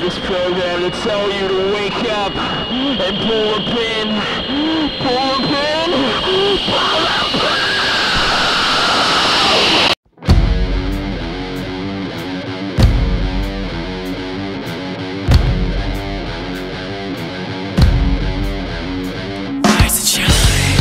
This program to tell you to wake up and pull a pin, pull a pin, pull a pin. Rise and shine.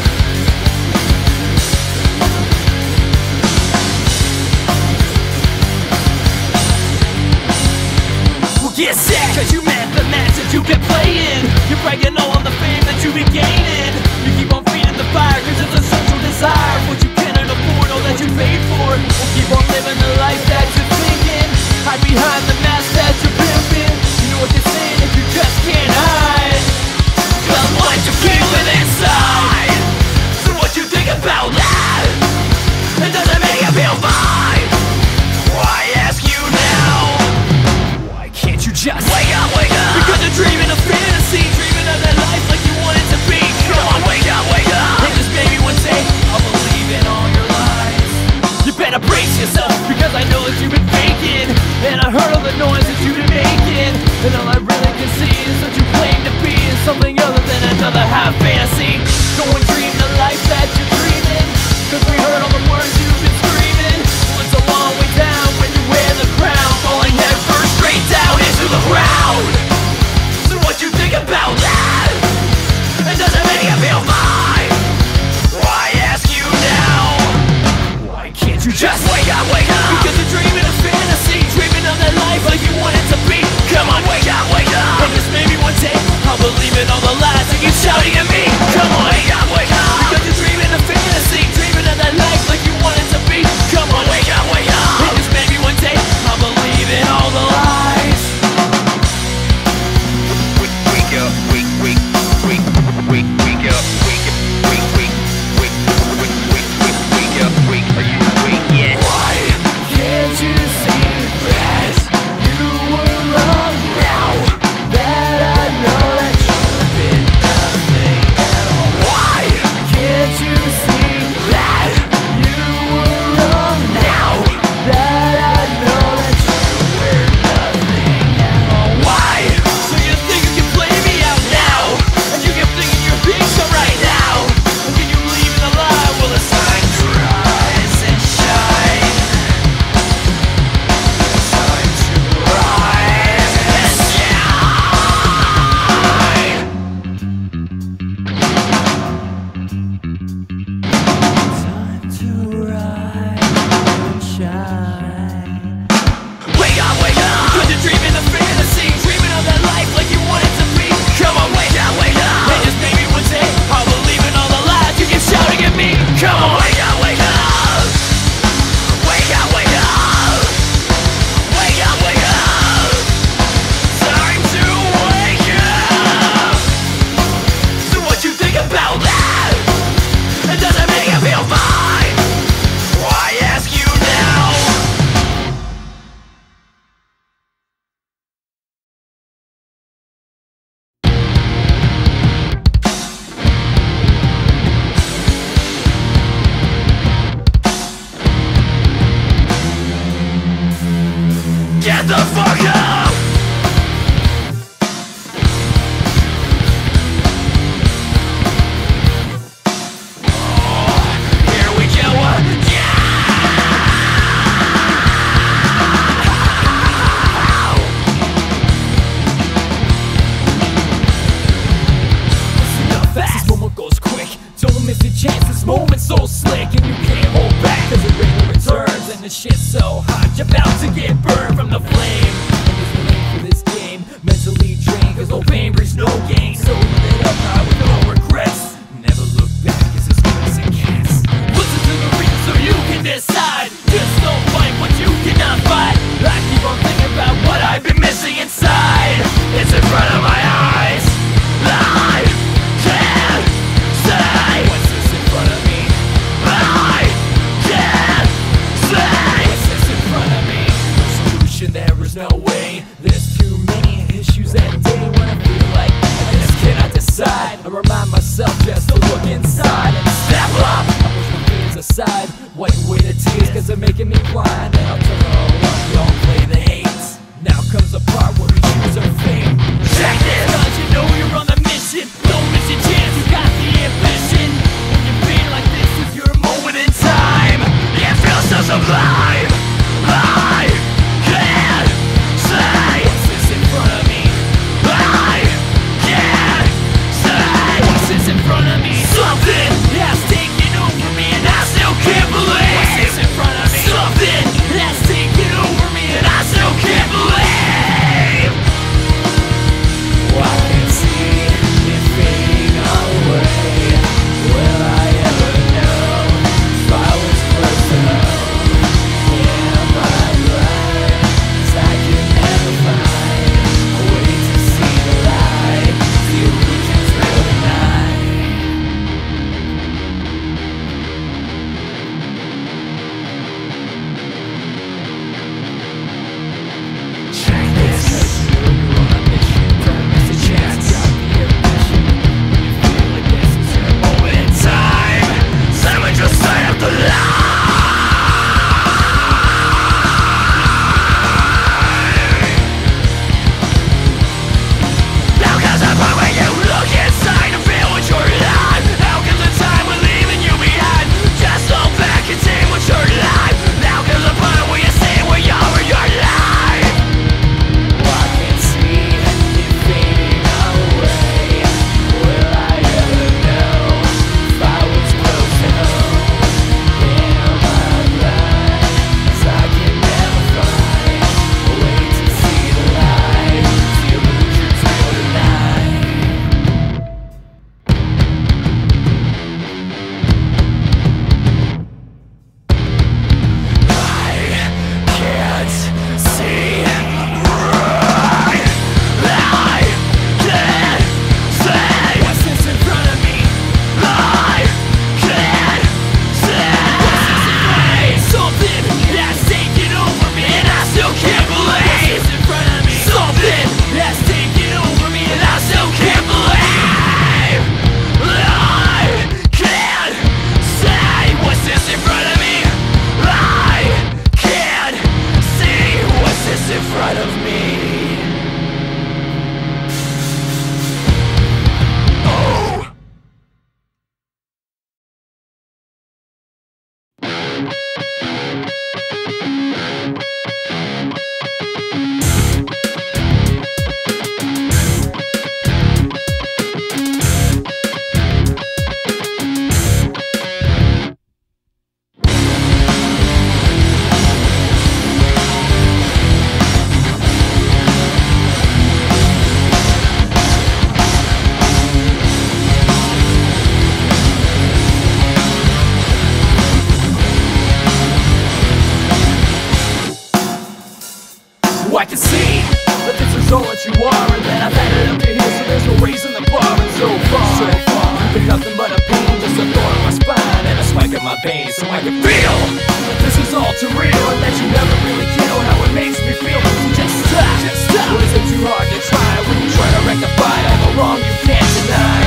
Well, get set, cause you met the match that you've been playing. You're bragging all on the fame that you've been gaining. You keep on feeding the fire cause it's a social desire. What you cannot afford, all that you paid for. Well, keep on living the life that you're thinking. Hide behind the mask that you're pimping. You know what they're saying if you just can't hide. Cause what you feeling inside. So what you think about that? It doesn't make you feel fine. Why ask you now? Why can't you just wake up, wake up? Because you're dreaming of fantasy, dreaming of that life like you want it to be. Come on, wake up, wake up. And just maybe one day I'll believe in all your lies. You better brace yourself, because I know that you've been faking. And I heard all the noise that you've been making. And all I really can see is what you claim to be is something other than another half fantasy. Go and dream the life that you're dreaming. Cause we heard all the words you've been screaming. Well, it's a long way down when you wear the crown, falling head first straight down into the ground. So what you think about that? It doesn't make you feel fine. Why ask you now? Why can't you just wake up, wake up? Because you're dreaming of fantasy, dreaming of that life like you want it to be. Come on, wake up, wake up. And just maybe one day I'll believe in all the lies that keep shouting at me. Come on, wake up, wake up. Because you're dreaming of fantasy, dreaming of that life like you want it to be. Come on, wake up, wake up. And just maybe one day I'll believe in all the lies. Wake up, wake up, wake up, wake up, are you awake yet? Why can't you see that you were wrong now? That I know that you've been nothing at all. Why can't you see that you were wrong now? That I know that you were nothing at all. Why? So you think you can play me out now? And you keep thinking you're being so right now? And can you believe in a lie? Well, it's time to rise and shine. It's time to rise and shine. Time to rise and shine. Wake up, wake up! Cause you're dreaming of fantasy, dreaming of that life like you want it to be. Come on, wake up, wake up! And just maybe one day I'll believe in all the lies you keep shouting at me. Come on, wake up, wake up! Wake up, wake up! Wake up, wake up! Time to wake up! So what you think about that? It doesn't make you feel fine. Why ask you now? Get the fuck up! Oh, here we go Listen up fast, this moment goes quick. Don't miss your chance, this moment's so slick. And you can't hold back cause it really returns. And the shit's so hot, you're about to get burned from the flame. And there's no aim for this game, mentally drained. Cause no pain brings no gain. So live it up high with no regrets. Never look back, it's as good as it gets. Listen to the reason so you can decide. Just don't fight what you cannot fight. I keep on thinking about what I've been missing inside. It's in front of my eyes. I can't say what's this in front of me. I can't say what's this in front of me. No solution, there is no way. There's too many issues that day when I feel like I just cannot decide. I remind myself just to look inside and step up. I push my fears aside, wipe away the tears cause they're making me blind. And I'll turn all up, don't play the hate. Now comes the part where we can see that this is all that you are, and that I've had it up to here, so there's no reason to bar. And so far, you've been nothing but a pain, just a thorn in my spine and a spike in my veins, so I can feel that this is all too real, and that you never really know how it makes me feel. So just stop. Or is it too hard to try when you try to rectify all the wrong you can't deny?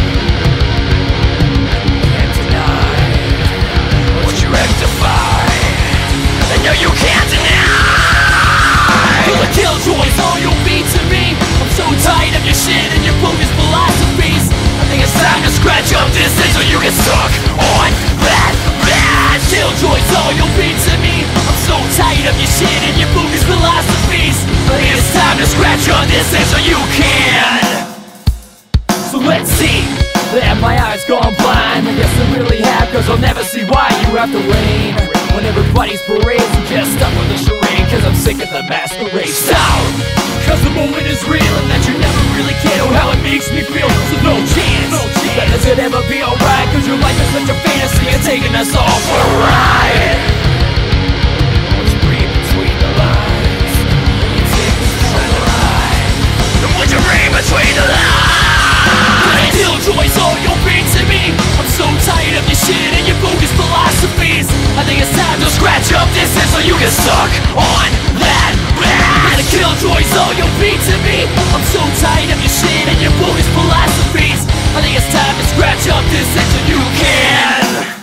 Can't deny what you rectify, and no, you can't deny. The killjoys, all you'll be to me. I'm so tired of your shit and your bogus philosophies. I think it's time to scratch up this thing so you can suck on that. Killjoys, all you'll be to me. I'm so tired of your shit and your bogus philosophies. I think it's time to scratch on this thing so you can. So let's see. Have my eyes gone blind? I guess I really have, cause I'll never see why you have to reign when everybody's parades and just stuck with the charade. Cause I'm sick of the masquerade. Stop! Cause the moment is real and that you never really care how it makes me feel. So no chance that this could ever be alright, cause your life is such a fantasy and taking us all for a ride. Would you read between the lines? Will you take us for a ride? Would you read between the lines? Killjoys, all you'll be to me. I'm so tired of your shit and your bogus philosophies. I think it's time to scratch up this end so you can suck on that. The killjoys, all you'll be to me. I'm so tired of your shit and your bogus philosophies. I think it's time to scratch up this end so you can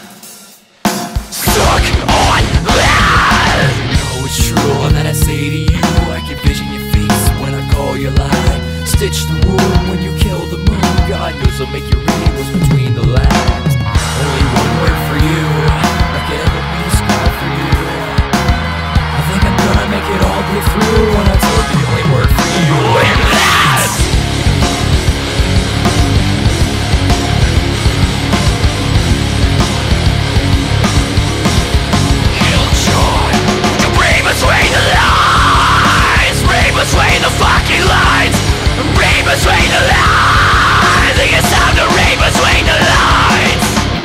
suck on that. You know it's true all that I say to you. I can vision your face when I call your line. Stitch the wound when you kill the moon. God knows I'll make you read what's between the lines. Only one word for you, like it ever be scar for you. I think I'm gonna make it all get through when I told the only word for you, and that's Killjoy. You read between the lines. Read between the fucking lines. Read between the lines. I think it's time to read between the lines.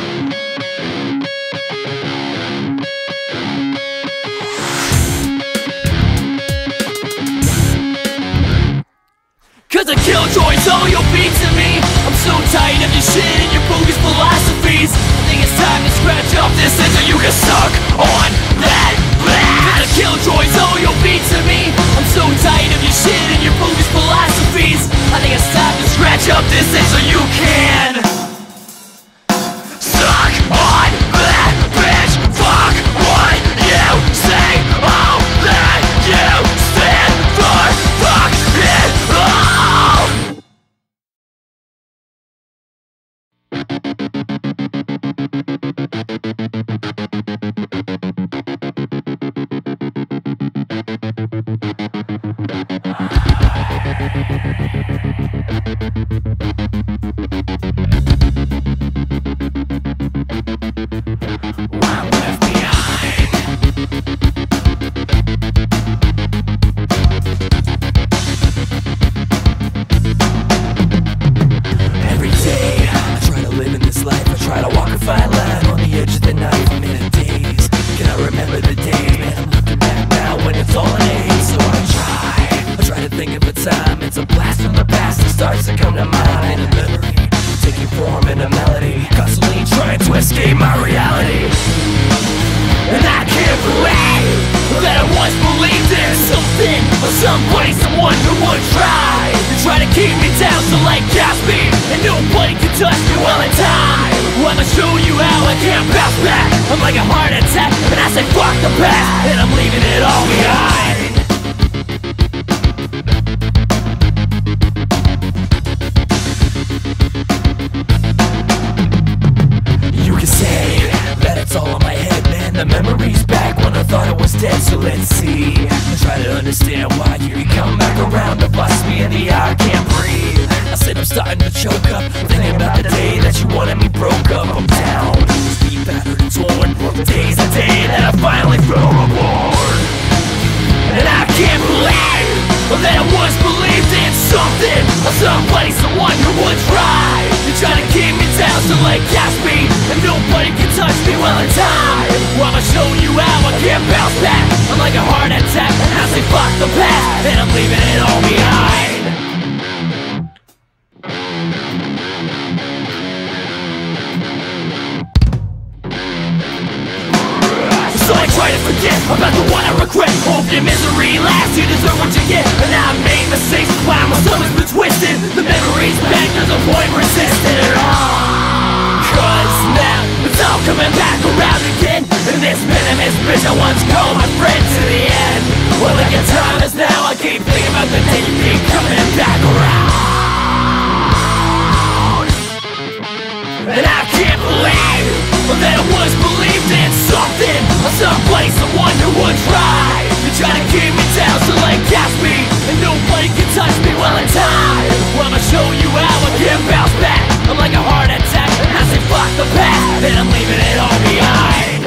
Cause the killjoys, all you'll be to me. I'm so tired of your shit and your bogus philosophies. I think it's time to scratch off this end so you can suck on that. The killjoys, all you'll be to me. I'm so tired of your shit and your bogus philosophies. I think it's time to scratch up this end so you can suck on that, bitch. Fuck what you say, all that you stand for. Fuck it all. Escape my reality, and I can't believe that I once believed in something or somebody, someone who would try to keep me down, so like Gatsby, and nobody can touch me while in time. Well, I'ma show you how I can't bounce back. I'm like a heart attack, and I say fuck the past, and I'm leaving it all behind. The memory's back when I thought I was dead, so let's see. I try to understand why you come back around to bust me in the eye, I can't breathe. I said I'm starting to choke up, thinking about the day that you wanted me broke up. I'm down, deep battered and torn. Today's the day that I finally fell aboard. And I can't believe that I once believed in something or somebody, someone who would try to keep me down, so like Gatsby, and nobody can touch me while in time. Well, I'ma show you how I can't bounce back. I'm like a heart attack, and I say fuck the past, and I'm leaving it all behind. So I try to forget about the one I regret. Hope your misery lasts, you deserve what you get. And I made mistakes, why my stomach's been twisted. The memories back, there's no point resisting it all. Cause now it's all coming back around again. And this venomous bitch I once called my friend to the end. Well, like the time is now, I keep thinking about the day you keep coming back around. And I can't believe that I was believed in something, someplace, someone who would try to keep me down, so like gas me, and nobody can touch me while in time. Well, I'ma show you how I can't bounce back. I'm like a heart attack, and I say fuck the past, and I'm leaving it all behind.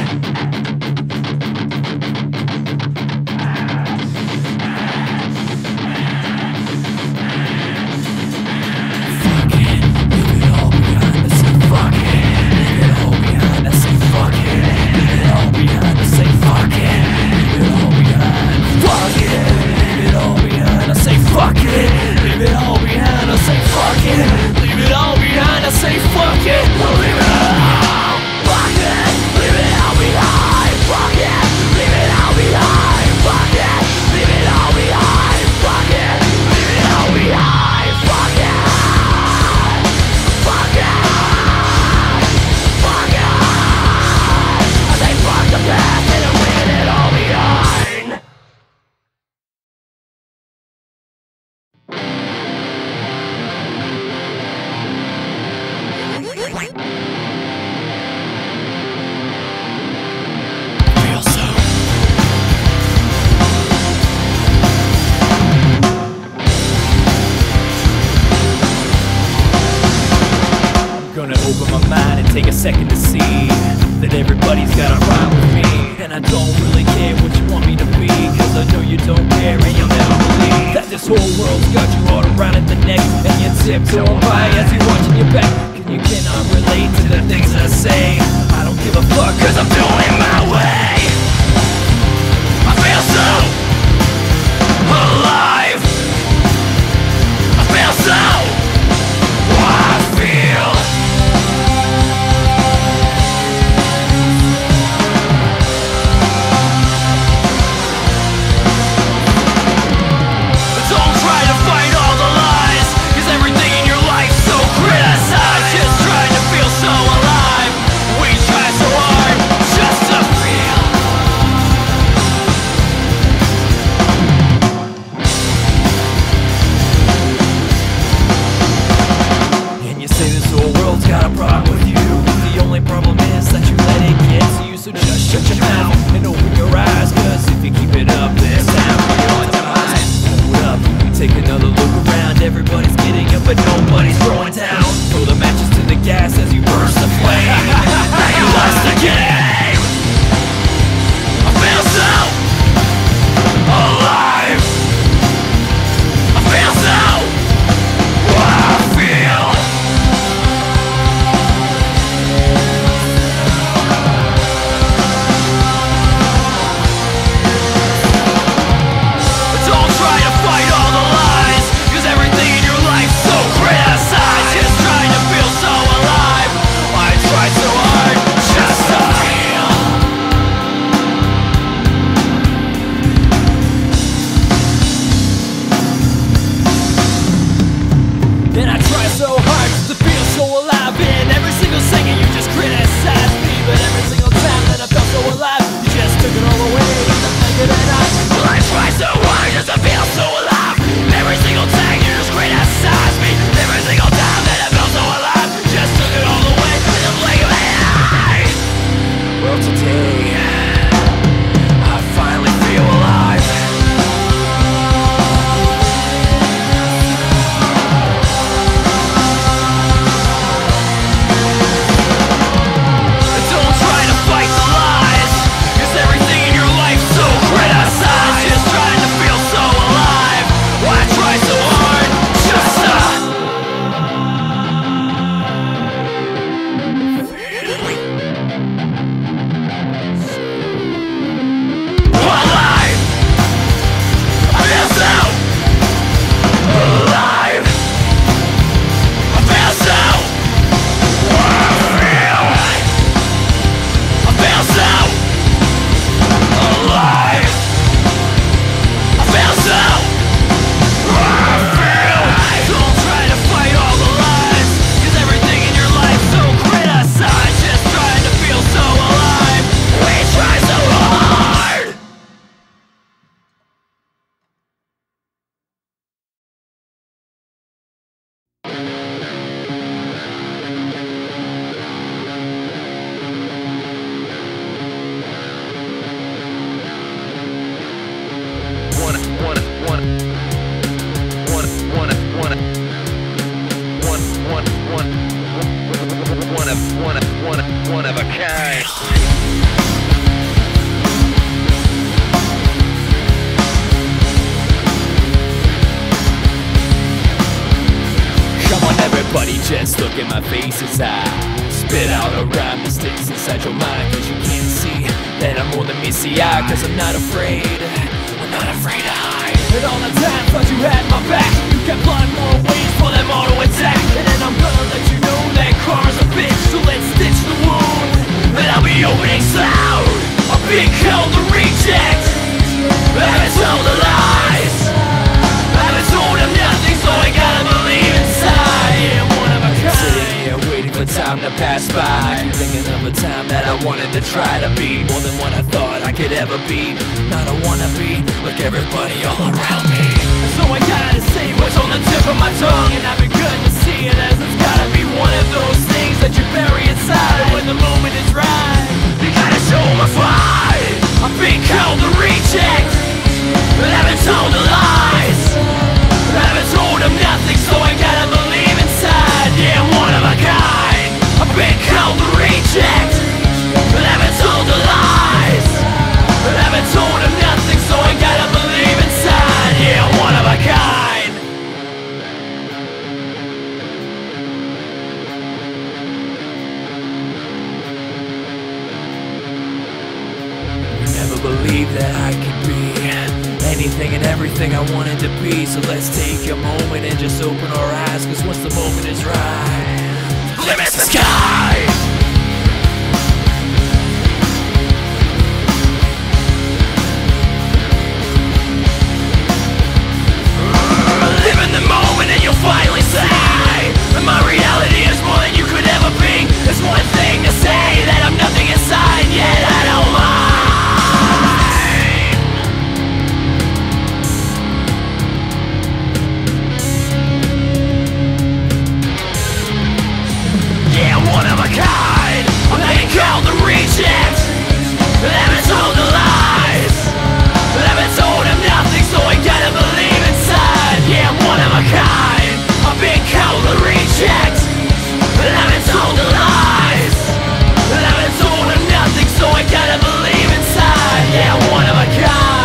Take a second to see that everybody's got a rhyme with me. And I don't really care what you want me to be, cause I know you don't care and you'll never believe that this whole world's got you all around at the neck, and you're tiptoeing by as you're watching your back. And you cannot relate to the things I say. I don't give a fuck cause I'm doing it my way. I feel so alive. I feel so I feel. line. Come on everybody, just look at my face as I spit out a rhyme that sticks inside your mind. Cause you can't see that I'm more than meets the eye. Cause I'm not afraid to hide. And all the time thought you had my back. You kept flying more ways for them auto attack. And then I'm gonna let you know that karma's a bitch. So let's stitch the wound, and I'll be opening sound. I'm being called the reject. I haven't told the lies, I haven't told them nothing, so I gotta believe inside. Yeah, I'm one of a kind. Sitting here waiting for time to pass by, thinking of a time that I wanted to try to be more than what I thought I could ever be. Not a wannabe, like everybody all around me. So I gotta say what's on the tip of my tongue, and I've been good to see it as it's gotta be one of those things that you bury inside. And when the moment is right, you gotta show my fight. I'm being called the reject, but I haven't told the lies, I haven't told them nothing, so I gotta believe inside. Yeah, I'm one of a kind. I'm being called the reject, but I haven't told the lies, I haven't told them nothing, so I gotta believe inside. Yeah, I'm one of a kind. Never believed that I could be anything and everything I wanted to be. So let's take a moment and just open our eyes, cause once the moment is right, limits the sky. Live in the moment and you'll finally say that my reality is more than you could ever be. It's one thing to say that I'm nothing inside, yet I don't mind. Yeah, one of a kind. I'm being called the reject, but I haven't told the lies, but I haven't told them nothing, so I gotta believe inside. Yeah, I'm one of a kind. I'm being called the reject, but I haven't told the lies, but I haven't told them nothing, so I gotta believe inside. Yeah, I'm one of a kind.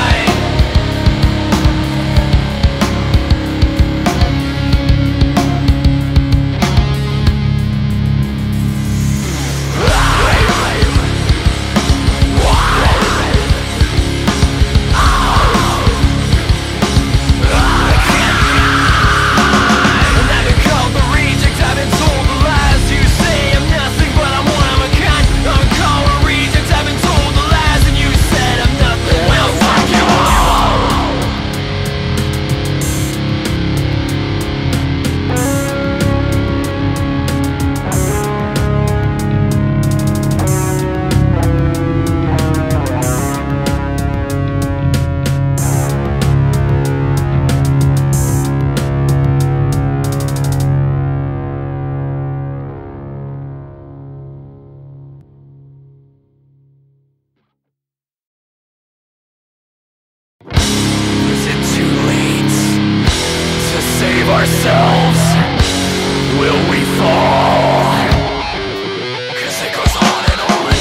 Is it too late to save ourselves? Will we fall? Cause it goes on and on.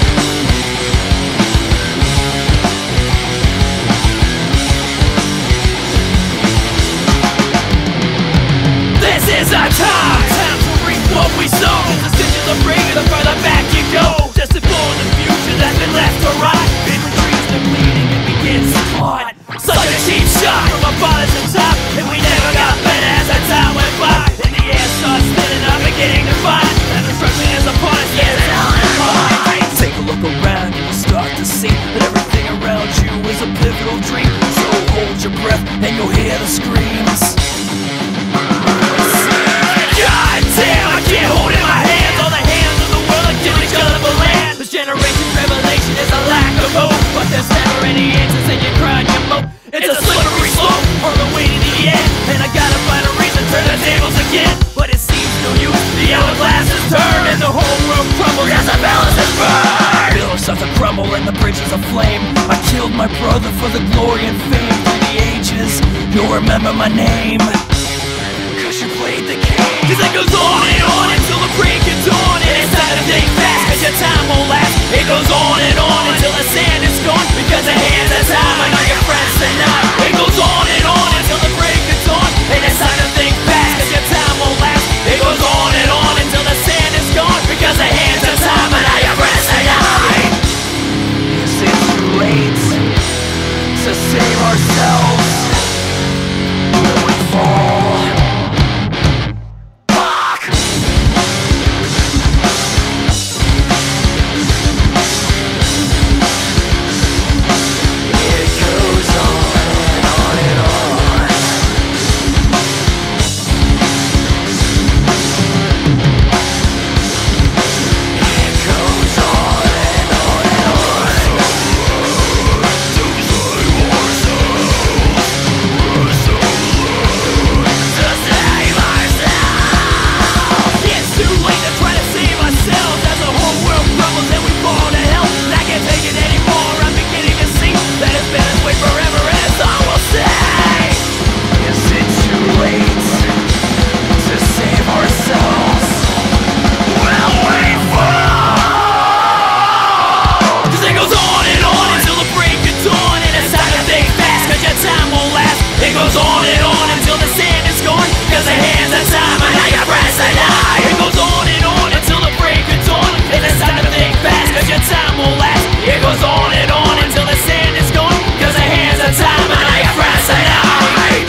This is our time to reap what we sow. The stitches of rain, the further back you go. Destined for the future that's been left to rot. Paper trees are bleeding and begins to clot. Such a cheap shot from our fathers on top, and we never got better as our time went by. And the air starts spinning, I'm beginning to find that destruction is upon us, yeah, it's all in mind. Take a look around and you'll start to see that everything around you is a pivotal dream. So hold your breath and you'll hear the screams. God damn, I can't hold in my hands all the hands of the world that give each other the land. This generation's revelation is a lack of hope, but there's never any answers and you're crying your moat. It's a slippery slope on the way to the end, and I gotta find a reason to turn the tables again. But it seems no use, the hourglass is turned, and the whole world crumbles as the balance is burned. Pillars start to crumble and the bridges aflame. I killed my brother for the glory and fame. Through the ages, you'll remember my name, cause you played the game. Cause it goes on until the break of dawn, and it's time to take fast, cause your time won't last. goes on until the sand is gone. Because the hands of time are not your friends tonight. It goes on until the break of dawn. And it's time to think fast, cause your time won't last. It goes on until the sand is gone. Because the hands of time are not your friends tonight. Is it too late to save ourselves? Will we fall? Fuck! It goes on and on and on. It goes on and on and on. To save ourselves. It's too late to try to save ourselves. As the whole world crumbles and we fall to hell. And I can't take it anymore. I'm beginning to see that it's been this way forever, and it's all we'll say. Is it too late to save ourselves? Will we fall? Cause it goes on until the break of dawn. And it's time to think fast, cause your time won't last. It goes on until the sand is gone. Cause the hands of time are not your friends tonight. It goes on until the break of dawn. And it's time to think fast, cause your time won't last. It goes on until the sand is gone. Cause the hands of time are not your friends tonight.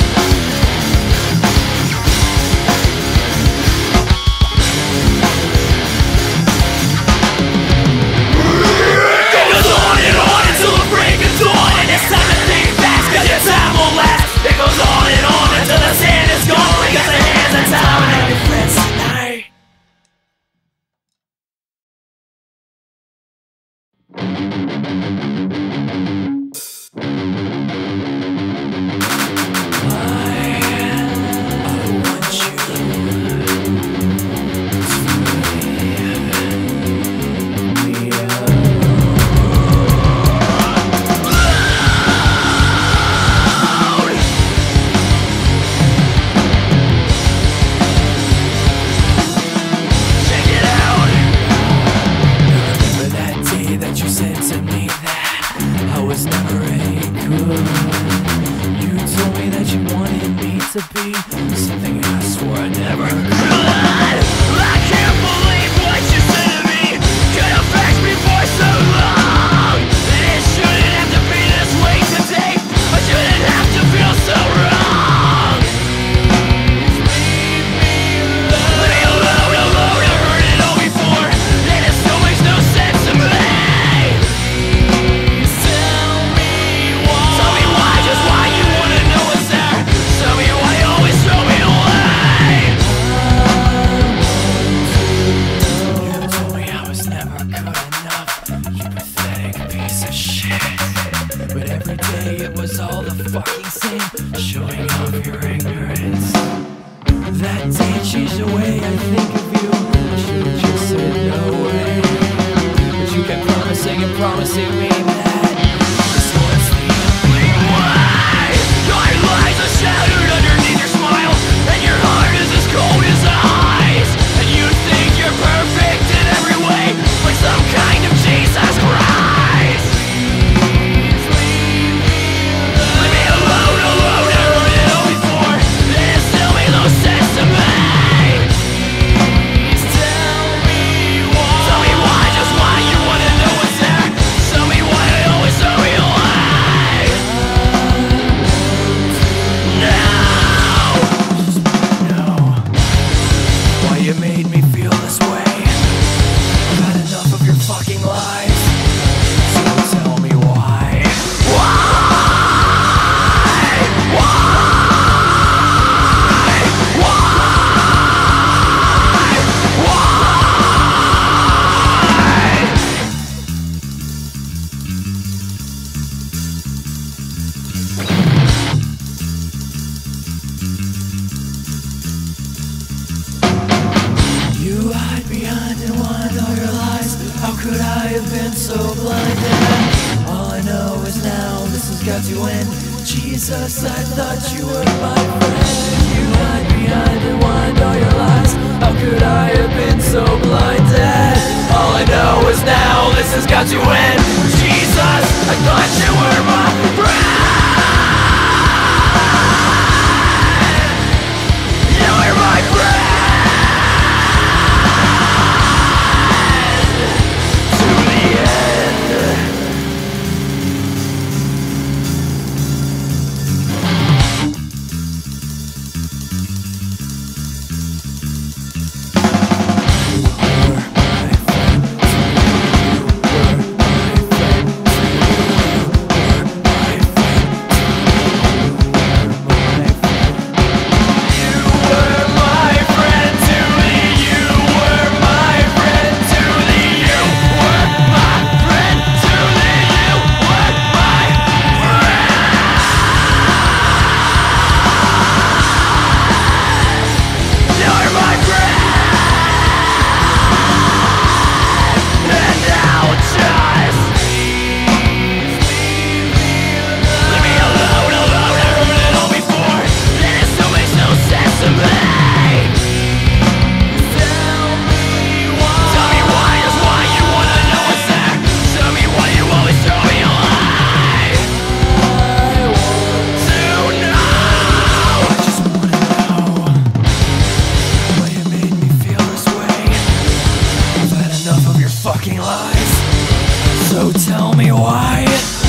It goes on until the break of dawn. And it's time to think fast, cause your time won't last. It goes on until the sand is gone. Cause the hands of time are not your friends tonight. Check it out. Remember that day that you said to me that I was never any good? You told me that you wanted me to be something I swore I never could. I can't believe what you said to me. Could have vexed me for so long. And it shouldn't have to be this way today. I shouldn't have to feel so wrong. Leave me alone, alone. I've heard it all before, and it still makes no sense to me. Please tell me why. Tell me why, just why you wanna know what's there. Tell me why you always throw me away. You told me I was never good enough, you pathetic piece of shit. But every day it was all the fucking same, showing off your ignorance. That day changed the way I think of you. I should've just said no way. But you kept promising and promising me that this was the only way. Your lies are shattered underneath your smile, and your heart is as cold as ice. And you think you're perfect in every way, like some kind of Jesus Christ. Leave me alone, alone. I heard it all before, and it still makes no sense to me. Please tell me why. Tell me why, just why you wanna know what's there. Tell me why I always throw me away. Now. know why you made me feel this way. I've had enough of your fucking lies, so tell me why. You hide behind and wind all your lies. How could I have been so blinded? All I know is now this has got to end. Jesus, I thought you were my friend. You hide behind and wind all your lies. How could I have been so blinded? All I know is now this has got to end. Jesus, I thought you were my friend. You were my friend. To the end. Fucking lies. So tell me why.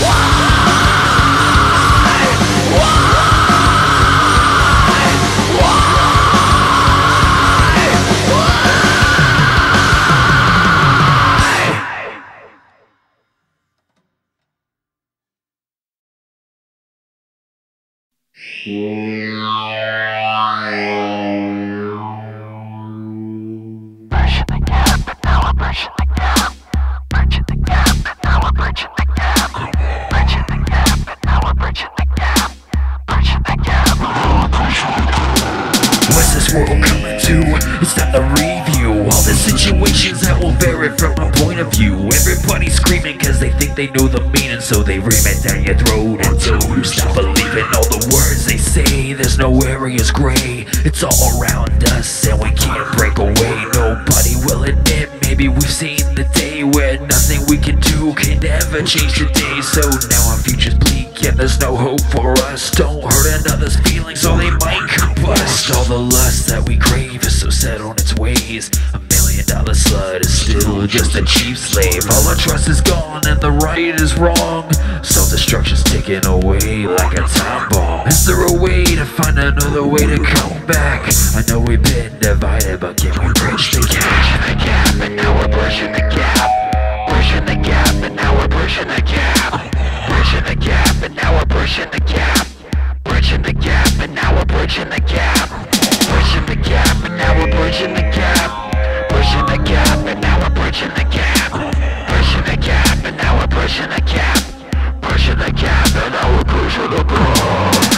What's this world coming to? It's time to review all the situations that will vary from my point of view. Everybody's screaming cause they think they know the meaning, so they ram it down your throat until you stop believing all the words they say. There's no areas gray, it's all around us and we can't break away. Nobody will admit maybe we've seen the day where nothing we can do can ever change today. So now our future's bleak and there's no hope for us. Don't hurt another's feelings or they might combust. All the lust that we crave is so set on its ways. $1 million slut is still just a cheap slave. All our trust is gone and the right is wrong. Self-destruction's ticking away like a time bomb. Is there a way to find another way to come back? I know we've been divided, but can we bridge the gap? Bridging the gap, and now we're bridging the gap. Bridging the gap, and now we're bridging the gap. Bridging the gap, and now we're bridging the gap. Bridging the gap, and now we're bridging the gap. Bridging the gap, and now we're bridging the gap. Bridging the gap, and now we're bridging the gap. Bridging the gap, and now we're bridging the gap. Bridging the gap, and now we're bridging the gap.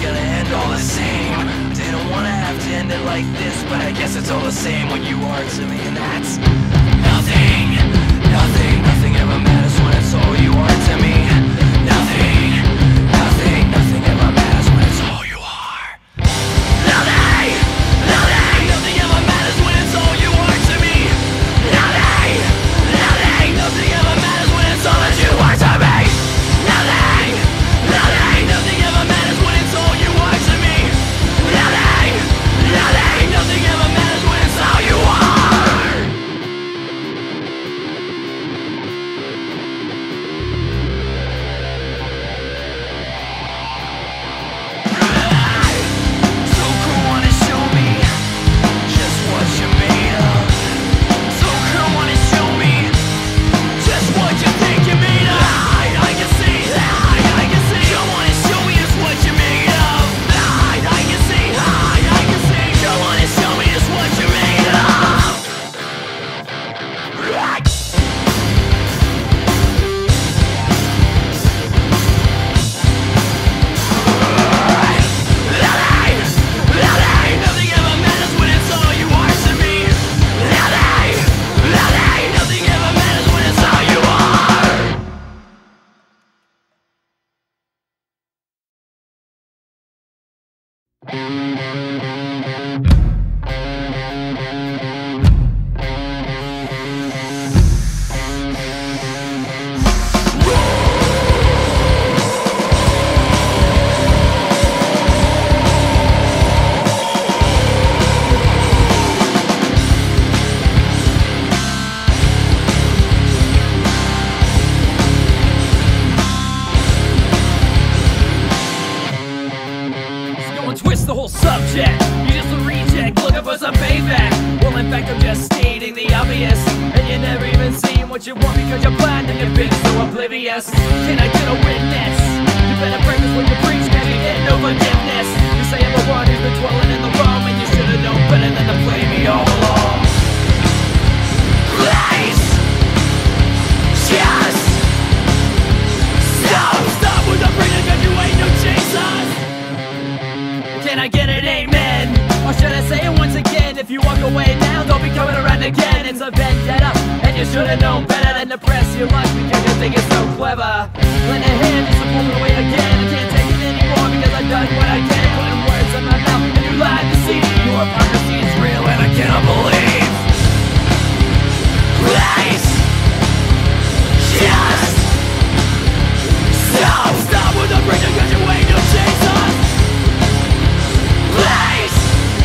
gonna end all the same. Didn't wanna have to end it like this, but I guess it's all the same when you are to me, and that's nothing. Nothing ever matters when it's all you are to me. Nothing ever matters when it's all you are. Nothing ever matters when it's all you are to me. Nothing ever matters when it's all that you are to me. Nothing ever matters when it's all you are to me. Nothing ever matters when it's all you are. So cool, wanna show me just what you're made of. So cool, wanna show me just what you think you're made of. I can see, I can see. You wanna show me just what you're made of. I can see, I can see. You wanna show me just what you're made of. Nothing ever matters when it's all you are to me. Nothing ever matters when it's all you are. Go and twist the whole subject. You're just a reject looking for some payback. Well, in fact, I'm just stating the obvious, and you never even seen what you want because you're blind and you've been so oblivious. Can I get a witness? You better practice what you preach, cause you get no forgiveness. You say I'm the one who's been dwelling in the wrong, and you should've known better than to play me all along. Please, just stop with the preaching, cause you ain't no Jesus. Can I get an amen? Or should I say it once again? If you walk away now, don't be coming around again. It's a vendetta, and you should've known better than to press your luck because you think it's so clever. Lend a hand just to pull it away again. I can't take it anymore because I've done what I can. Putting words in my mouth, and you lied to see. Your hypocrisy is real, and I cannot believe. Please, just stop with the preaching cause you ain't no Jesus. Please,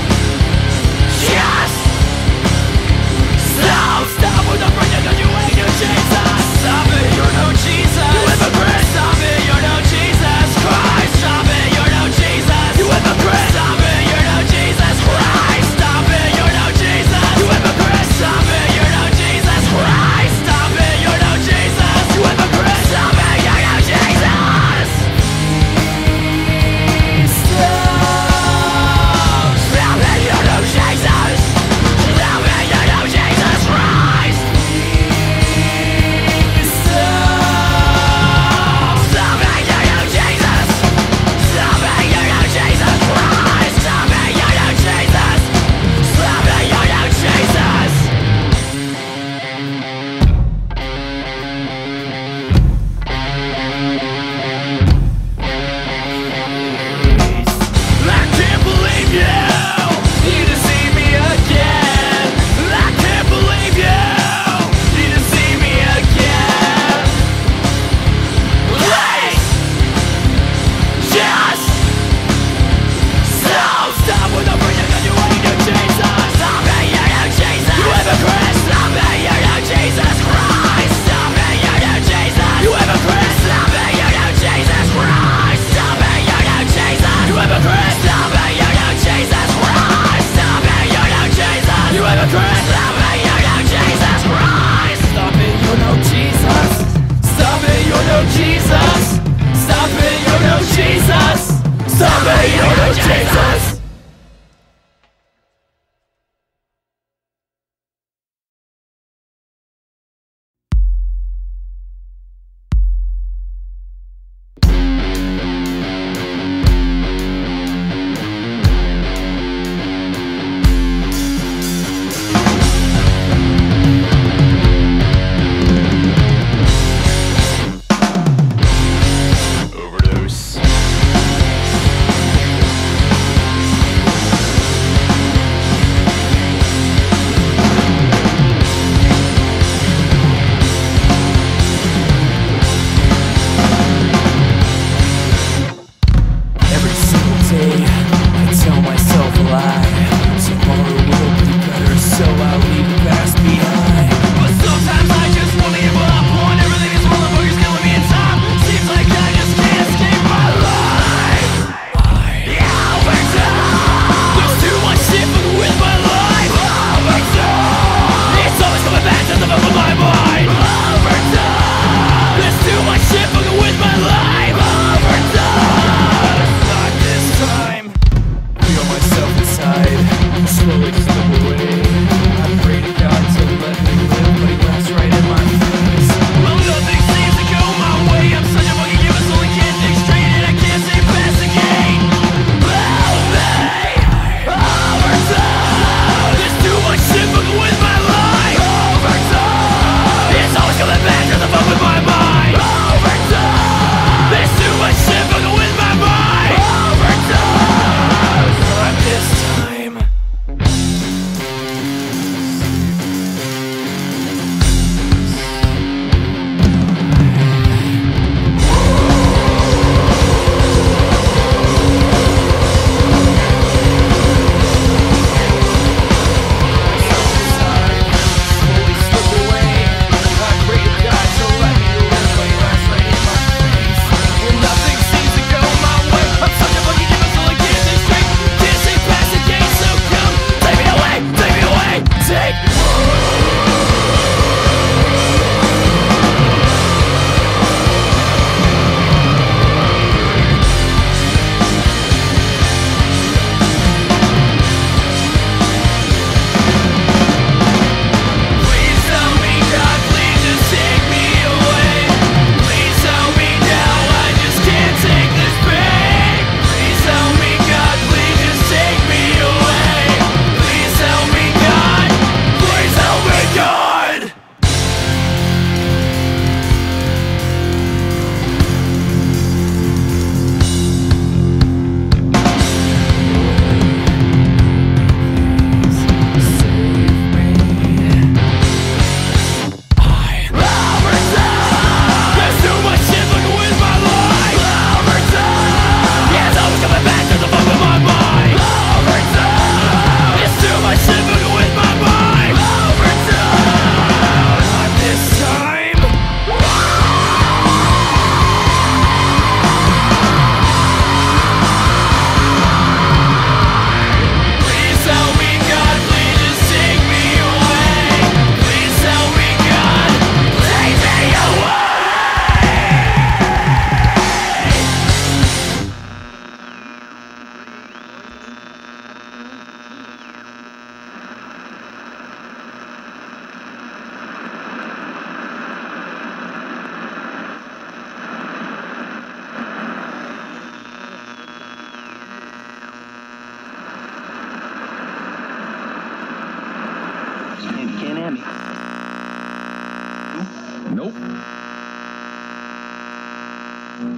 just stop with the preaching cause you ain't no Jesus. Stop it, you're no Jesus. You hypocrite. Stop it, you're no Jesus Christ. Stop it, you're no Jesus. You hypocrite. Stop it, you're no Jesus Christ. Stop it, you're no Jesus. You hypocrite. Stop it, you're no Jesus Christ. Stop it, you're no Jesus. You hypocrite. Stop it, you're no Jesus. Stop it, you're no Jesus. Stop it, you're no Jesus Christ. Stop it, you're no Jesus. Stop it, you're no Jesus Christ. Stop it, you're no Jesus. Stop it, you're no Jesus. I can't believe you deceive me again. I can't believe you deceive me again. Please, just stop with the preaching cause you ain't no Jesus. Stop it, you're no Jesus. You hypocrite. Stop it, you're no Jesus Christ. Stop it, you're no Jesus. You hypocrite. Stop it, you're no Jesus Christ. Stop it, you're no Jesus. You hypocrite. Stop it, you're no Jesus Christ. Stop it, you're no Jesus. You hypocrite. Stop it, you're no Jesus Christ. Stop it, you're no Jesus. Stop it, you're no Jesus. Stop it, you're no Jesus. Stop it, you're no Jesus.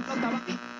pelota va.